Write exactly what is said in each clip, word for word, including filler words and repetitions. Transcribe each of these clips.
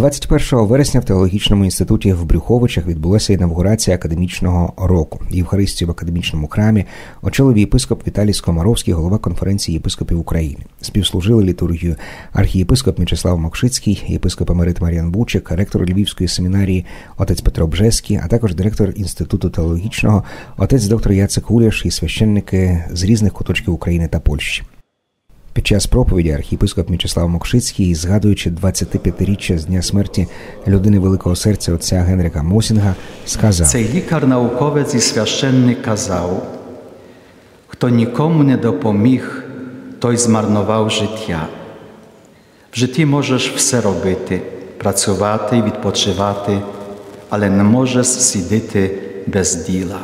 двадцять першого вересня в теологічному інституті в Брюховичах відбулася інавгурація академічного року. Євхаристію в академічному храмі очолив єпископ Віталій Скомаровський, голова конференції єпископів України. Співслужили літургію архієпископ Мячеслав Мокшицький, єпископ емерит Мар'ян Бучик, ректор Львівської семінарії отець Петро Бжеський, а також директор інституту теологічного отець доктор Яцек Уляш і священники з різних куточків України та Польщі. Під час проповіді архієпископ Мячеслав Мокшицький, згадуючи двадцятип'ятиріччя з дня смерті людини великого серця отця Генрика Мосінга, сказав: «Цей лікар-науковець і священник казав, хто нікому не допоміг, той змарнував життя. В житті можеш все робити, працювати і відпочивати, але не можеш сидіти без діла».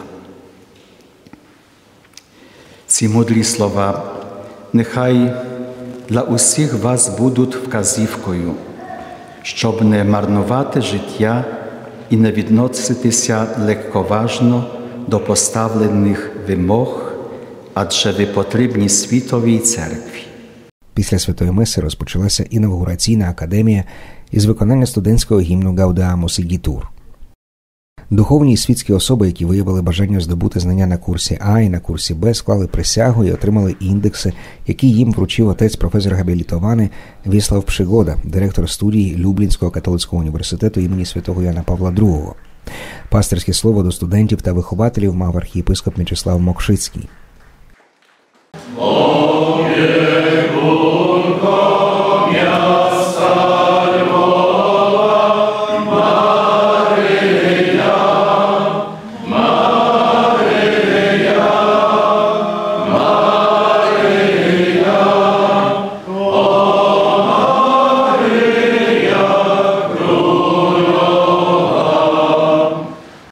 Ці мудрі слова нехай для усіх вас будуть вказівкою, щоб не марнувати життя і не відноситися легковажно до поставлених вимог, адже ви потрібні світовій церкві. Після Святої Меси розпочалася інавгураційна академія із виконання студентського гімну «Гаудеамус Ігітур». Духовні і світські особи, які виявили бажання здобути знання на курсі А і на курсі Б, склали присягу і отримали індекси, які їм вручив отець професор габілітований Віслав Пшигода, директор студії Люблінського католицького університету імені святого Яна Павла другого. Пастирське слово до студентів та вихователів мав архієпископ Мячеслав Мокшицький.